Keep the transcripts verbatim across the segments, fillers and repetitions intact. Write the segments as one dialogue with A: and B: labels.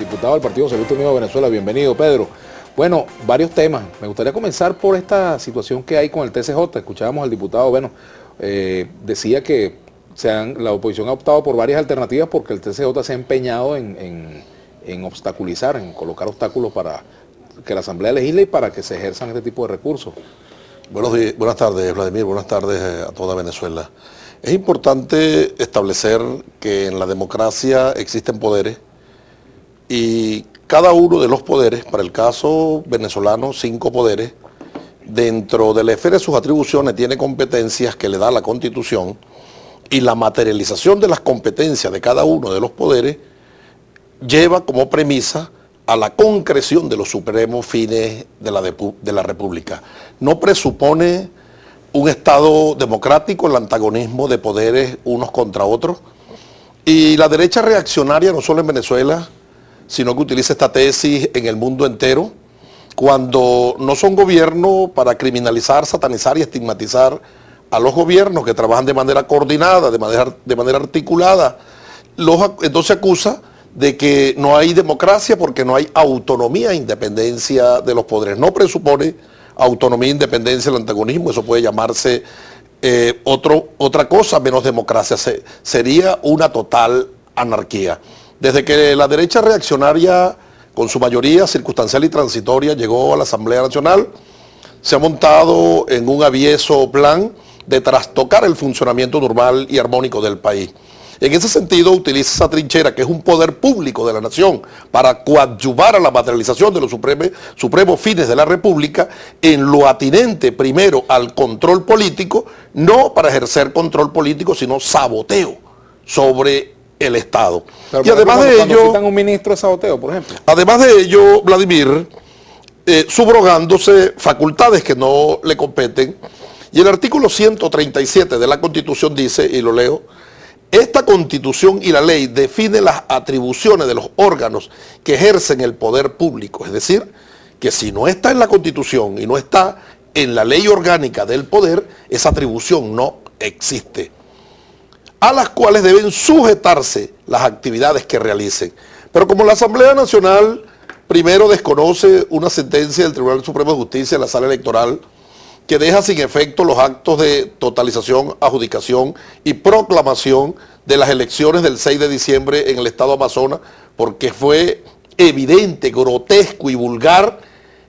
A: diputado del Partido Socialista Unido de Venezuela. Bienvenido, Pedro. Bueno, varios temas. Me gustaría comenzar por esta situación que hay con el T C J. Escuchábamos al diputado, bueno, eh, decía que se han, la oposición ha optado por varias alternativas porque el T C J se ha empeñado en, en, en obstaculizar, en colocar obstáculos para que la Asamblea legisle y para que se ejerzan este tipo de recursos.
B: Buenos días, buenas tardes, Vladimir, buenas tardes a toda Venezuela. Es importante establecer que en la democracia existen poderes y cada uno de los poderes, para el caso venezolano, cinco poderes, dentro de la esfera de sus atribuciones tiene competencias que le da la Constitución y la materialización de las competencias de cada uno de los poderes lleva como premisa a la concreción de los supremos fines de la, de, de la República. No presupone un Estado democrático, el antagonismo de poderes unos contra otros, y la derecha reaccionaria, no solo en Venezuela, sino que utiliza esta tesis en el mundo entero, cuando no son gobiernos para criminalizar, satanizar y estigmatizar a los gobiernos que trabajan de manera coordinada, de manera, de manera articulada, los, entonces acusa de que no hay democracia porque no hay autonomía e independencia de los poderes. No presupone autonomía e independencia el antagonismo, eso puede llamarse eh, otro, otra cosa menos democracia, Se, sería una total anarquía. Desde que la derecha reaccionaria, con su mayoría circunstancial y transitoria, llegó a la Asamblea Nacional, se ha montado en un avieso plan de trastocar el funcionamiento normal y armónico del país. En ese sentido, utiliza esa trinchera, que es un poder público de la nación, para coadyuvar a la materialización de los supremos, supremos fines de la República en lo atinente primero al control político, no para ejercer control político, sino saboteo sobre el Estado.
A: Pero,
B: y además
A: ejemplo,
B: de ello,
A: quitan un ministro de saboteo, por ejemplo.
B: Además de ello, Vladimir, eh, subrogándose facultades que no le competen, y el artículo ciento treinta y siete de la Constitución dice, y lo leo: esta Constitución y la ley definen las atribuciones de los órganos que ejercen el poder público. Es decir, que si no está en la Constitución y no está en la ley orgánica del poder, esa atribución no existe, a las cuales deben sujetarse las actividades que realicen. Pero como la Asamblea Nacional primero desconoce una sentencia del Tribunal Supremo de Justicia en la sala electoral que deja sin efecto los actos de totalización, adjudicación y proclamación de las elecciones del seis de diciembre en el estado Amazonas, porque fue evidente, grotesco y vulgar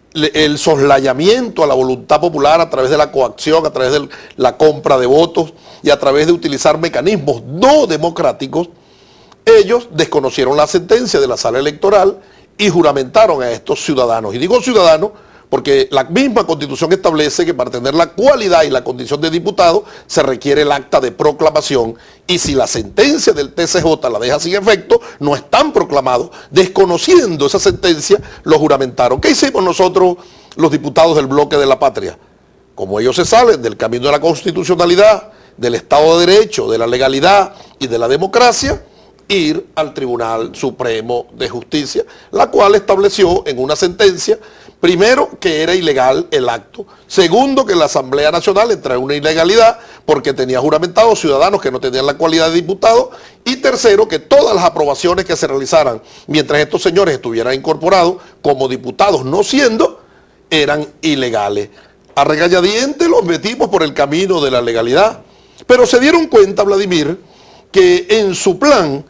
B: el soslayamiento a la voluntad popular a través de la coacción, a través de la compra de votos y a través de utilizar mecanismos no democráticos. Ellos desconocieron la sentencia de la sala electoral y juramentaron a estos ciudadanos. Y digo ciudadanos porque la misma Constitución establece que para tener la cualidad y la condición de diputado se requiere el acta de proclamación, y si la sentencia del T C J la deja sin efecto, no están proclamados. Desconociendo esa sentencia, lo juramentaron. ¿Qué hicimos nosotros, los diputados del Bloque de la Patria? Como ellos se salen del camino de la constitucionalidad, del Estado de Derecho, de la legalidad y de la democracia, ir al Tribunal Supremo de Justicia, la cual estableció en una sentencia, primero, que era ilegal el acto; segundo, que la Asamblea Nacional entró en una ilegalidad porque tenía juramentados ciudadanos que no tenían la cualidad de diputados; y tercero, que todas las aprobaciones que se realizaran mientras estos señores estuvieran incorporados como diputados, no siendo, eran ilegales. A regañadientes los metimos por el camino de la legalidad, pero se dieron cuenta, Vladimir, que en su plan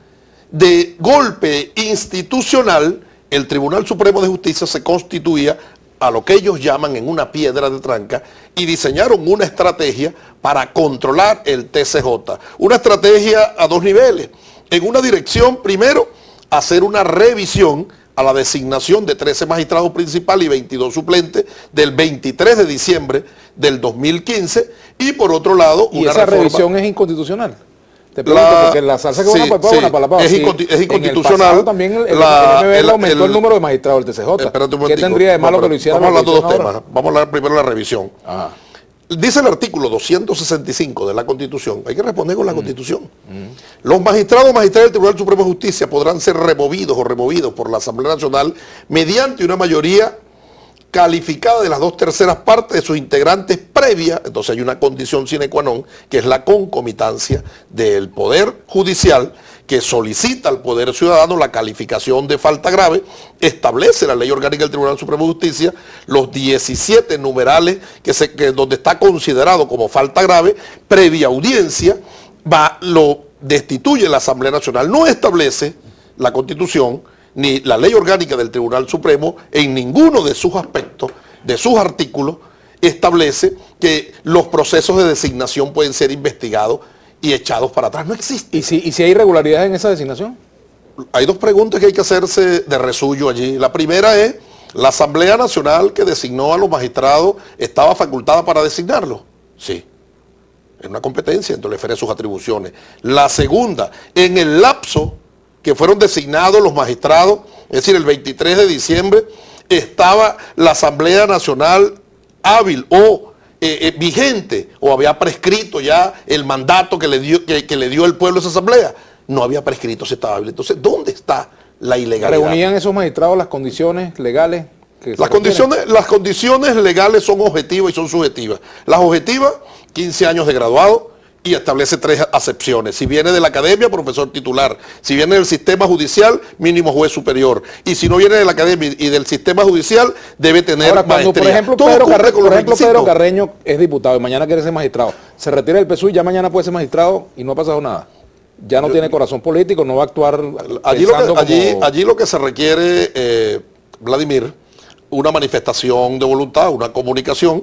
B: de golpe institucional, el Tribunal Supremo de Justicia se constituía a lo que ellos llaman en una piedra de tranca, y diseñaron una estrategia para controlar el T C J. Una estrategia a dos niveles. En una dirección, primero, hacer una revisión a la designación de trece magistrados principales y veintidós suplentes del veintitrés de diciembre del dos mil quince, y por otro lado,
A: ¿Y
B: una
A: esa
B: reforma,
A: revisión es inconstitucional? Te pregunto,
B: La,
A: porque la salsa que
B: sí,
A: van a papá,
B: sí,
A: una para la
B: es,
A: sí,
B: inconti es inconstitucional.
A: En el pasado también el, el,
B: la,
A: el M B L
B: el,
A: aumentó el,
B: el
A: número de magistrados del T C J.
B: ¿Qué
A: tendría de malo no, que lo hicieran?
B: Vamos hablando de dos temas.
A: Ahora?
B: Vamos a hablar primero de la revisión.
A: Ajá.
B: Dice el artículo doscientos sesenta y cinco de la Constitución, hay que responder con la mm. Constitución. Mm. Los magistrados o magistrados del Tribunal Supremo de Justicia podrán ser removidos o removidos por la Asamblea Nacional mediante una mayoría calificada de las dos terceras partes de sus integrantes previa. Entonces hay una condición sine qua non, que es la concomitancia del Poder Judicial, que solicita al Poder Ciudadano la calificación de falta grave, establece la Ley Orgánica del Tribunal Supremo de Justicia los diecisiete numerales que se, que donde está considerado como falta grave, previa audiencia, va, lo destituye la Asamblea Nacional. No establece la Constitución ni la Ley Orgánica del Tribunal Supremo en ninguno de sus aspectos, de sus artículos, establece que los procesos de designación pueden ser investigados y echados para atrás. No existe.
A: ¿Y si, y si hay irregularidades en esa designación?
B: Hay dos preguntas que hay que hacerse de resuyo allí. La primera es, ¿la Asamblea Nacional que designó a los magistrados estaba facultada para designarlos? Sí. Es una competencia, entonces le refiere a sus atribuciones. La segunda, en el lapso que fueron designados los magistrados, es decir, el veintitrés de diciembre, estaba la Asamblea Nacional hábil o eh, eh, vigente, o había prescrito ya el mandato que le dio, que, que le dio el pueblo a esa asamblea. No había prescrito, se estaba hábil. Entonces, ¿dónde está la ilegalidad?
A: ¿Reunían esos magistrados las condiciones legales? Que
B: las, condiciones, las condiciones legales son objetivas y son subjetivas. Las objetivas, quince años de graduado, y establece tres acepciones. Si viene de la academia, profesor titular. Si viene del sistema judicial, mínimo juez superior. Y si no viene de la academia y del sistema judicial, debe tener
A: Ahora, cuando,
B: maestría.
A: por ejemplo, Pedro, Carre por ejemplo Pedro Carreño es diputado y mañana quiere ser magistrado, se retira del P S U y ya mañana puede ser magistrado y no ha pasado nada. Ya no Yo, tiene corazón político, no va a actuar
B: allí lo que,
A: como...
B: allí, allí lo que se requiere, eh, Vladimir, una manifestación de voluntad, una comunicación,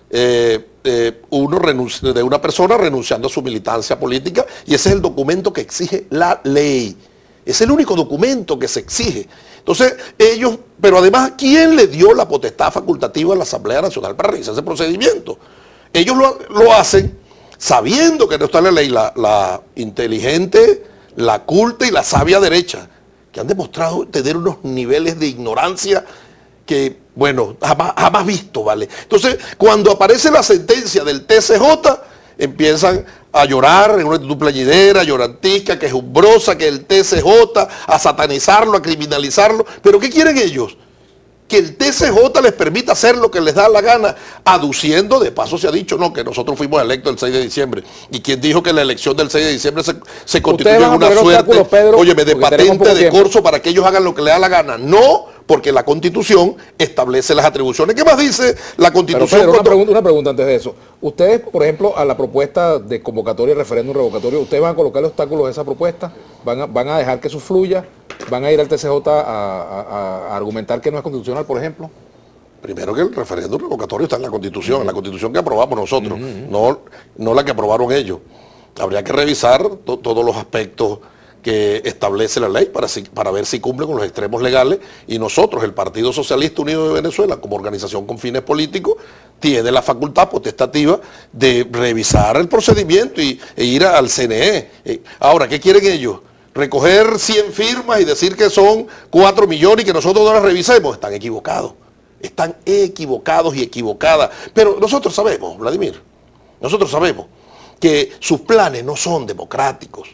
B: eh, eh, uno de una persona renunciando a su militancia política, y ese es el documento que exige la ley. Es el único documento que se exige. Entonces, ellos, pero además, ¿quién le dio la potestad facultativa a la Asamblea Nacional para realizar ese procedimiento? Ellos lo, lo hacen sabiendo que no está en la ley, la, la inteligente, la culta y la sabia derecha, que han demostrado tener unos niveles de ignorancia que, bueno, jamás, jamás visto, ¿vale? Entonces, cuando aparece la sentencia del T C J, empiezan a llorar en una actitud plañidera, llorantica, quejumbrosa, que el T C J, a satanizarlo, a criminalizarlo. ¿Pero qué quieren ellos? Que el T C J les permita hacer lo que les da la gana, aduciendo, de paso se ha dicho, no, que nosotros fuimos electos el seis de diciembre. ¿Y quién dijo que la elección del seis de diciembre se, se constituyó en una suerte, Pedro, óyeme, de patente de corso para que ellos hagan lo que les da la gana? No, porque la Constitución establece las atribuciones. ¿Qué más dice la Constitución?
A: Pero, Pedro, una, pregunta, una pregunta antes de eso. Ustedes, por ejemplo, a la propuesta de convocatoria y referéndum revocatorio, ¿ustedes van a colocar obstáculos a esa propuesta? ¿Van a, van a dejar que eso fluya? ¿Van a ir al T C J a, a, a argumentar que no es constitucional, por ejemplo?
B: Primero que el referéndum revocatorio está en la Constitución, en la Constitución que aprobamos nosotros, uh-huh. no, no la que aprobaron ellos. Habría que revisar to, todos los aspectos que establece la ley para, si, para ver si cumple con los extremos legales, y nosotros, el Partido Socialista Unido de Venezuela, como organización con fines políticos, tiene la facultad potestativa de revisar el procedimiento y, e ir al C N E. Ahora, ¿qué quieren ellos? ¿Recoger cien firmas y decir que son cuatro millones y que nosotros no las revisemos? Están equivocados, están equivocados y equivocadas. Pero nosotros sabemos, Vladimir, nosotros sabemos que sus planes no son democráticos.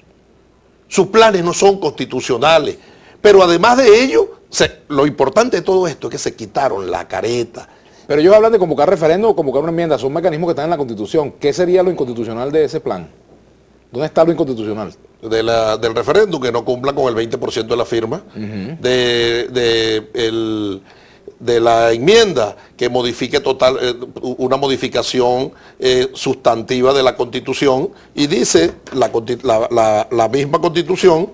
B: Sus planes no son constitucionales, pero además de ello, se, lo importante de todo esto es que se quitaron la careta.
A: Pero ellos hablan de convocar referéndum o convocar una enmienda, son mecanismos que están en la Constitución. ¿Qué sería lo inconstitucional de ese plan? ¿Dónde está lo inconstitucional?
B: De la, del referéndum, que no cumpla con el veinte por ciento de la firma, uh-huh. de, de, el, de la enmienda que modifique total, eh, una modificación eh, sustantiva de la Constitución, y dice la, la, la, la misma Constitución,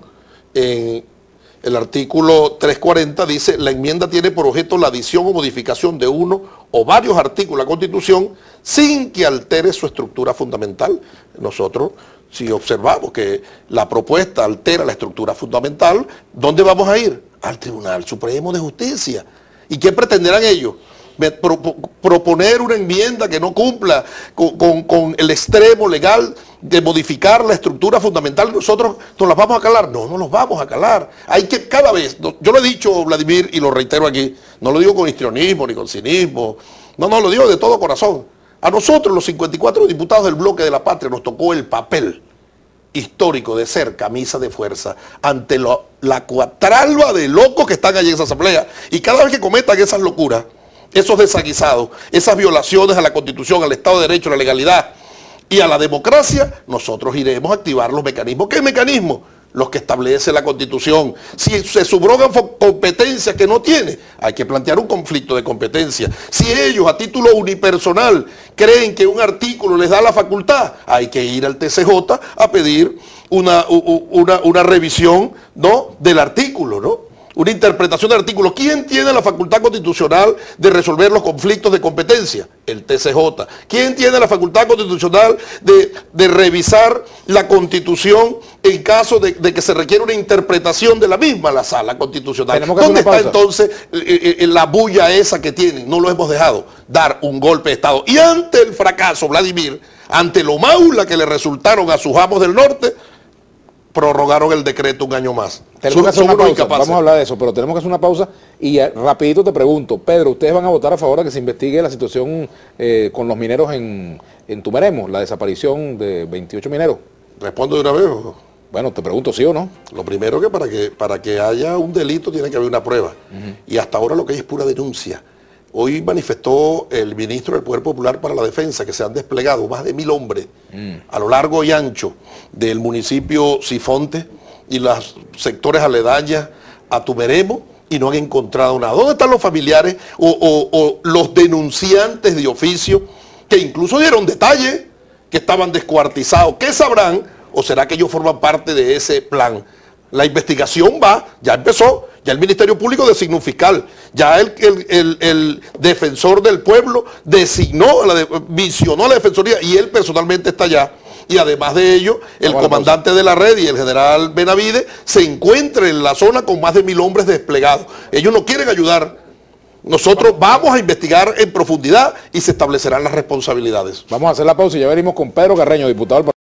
B: en el artículo trescientos cuarenta, dice: la enmienda tiene por objeto la adición o modificación de uno o varios artículos de la Constitución sin que altere su estructura fundamental. Nosotros, si observamos que la propuesta altera la estructura fundamental, ¿dónde vamos a ir? Al Tribunal Supremo de Justicia. ¿Y qué pretenderán ellos? Pro, pro, proponer una enmienda que no cumpla con, con, con el extremo legal de modificar la estructura fundamental. ¿Nosotros nos las vamos a calar? No, no los vamos a calar. Hay que cada vez, yo lo he dicho, Vladimir, y lo reitero aquí, no lo digo con histrionismo ni con cinismo, no, no, lo digo de todo corazón. A nosotros, los cincuenta y cuatro diputados del Bloque de la Patria, nos tocó el papel histórico de ser camisa de fuerza ante lo, la cuatralba de locos que están allí en esa asamblea. Y cada vez que cometan esas locuras, esos desaguisados, esas violaciones a la Constitución, al Estado de Derecho, a la legalidad y a la democracia, nosotros iremos a activar los mecanismos. ¿Qué mecanismos? los que establece la Constitución. Si se subrogan competencias que no tiene, hay que plantear un conflicto de competencia. Si ellos a título unipersonal creen que un artículo les da la facultad, hay que ir al T C J a pedir una, una, una revisión, ¿no?, del artículo, ¿no? Una interpretación del artículo. ¿Quién tiene la facultad constitucional de resolver los conflictos de competencia? El T C J. ¿Quién tiene la facultad constitucional de, de revisar la Constitución en caso de, de que se requiera una interpretación de la misma? La Sala Constitucional. ¿Dónde está entonces eh, eh, la bulla esa que tienen? No lo hemos dejado dar un golpe de Estado. Y ante el fracaso, Vladimir, ante lo maula que le resultaron a sus amos del norte, prorrogaron el decreto un año más.
A: Tenemos que hacer una pausa, vamos a hablar de eso, pero tenemos que hacer una pausa y eh, rapidito te pregunto, Pedro, ¿ustedes van a votar a favor de que se investigue la situación eh, con los mineros en, en Tumeremo, la desaparición de veintiocho mineros?
B: ¿Respondo de una vez?
A: Bueno, te pregunto sí o no.
B: Lo primero que para que para que haya un delito tiene que haber una prueba. Uh-huh. Y hasta ahora lo que hay es pura denuncia. Hoy manifestó el ministro del Poder Popular para la Defensa que se han desplegado más de mil hombres mm. a lo largo y ancho del municipio Sifonte y los sectores aledañas a Tumeremo y no han encontrado nada. ¿Dónde están los familiares o, o, o los denunciantes de oficio que incluso dieron detalles que estaban descuartizados? ¿Qué sabrán? ¿O será que ellos forman parte de ese plan? La investigación va, ya empezó, ya el Ministerio Público designó un fiscal, ya el, el, el, el defensor del pueblo designó, la de, visionó a la defensoría y él personalmente está allá. Y además de ello, el bueno, comandante de la red y el general Benavides se encuentran en la zona con más de mil hombres desplegados. Ellos no quieren ayudar. Nosotros vamos a investigar en profundidad y se establecerán las responsabilidades.
A: Vamos a hacer la pausa y ya venimos con Pedro Carreño, diputado del